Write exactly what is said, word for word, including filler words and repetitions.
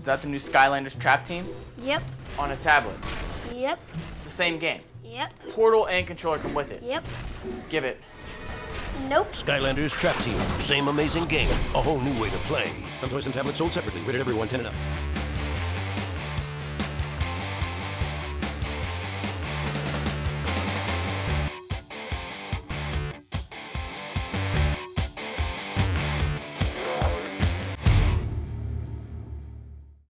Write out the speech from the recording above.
Is that the new Skylanders Trap Team? Yep. On a tablet? Yep. It's the same game? Yep. Portal and controller come with it? Yep. Give it. Nope. Skylanders Trap Team. Same amazing game. A whole new way to play. Some toys and tablets sold separately. Rated everyone ten and up.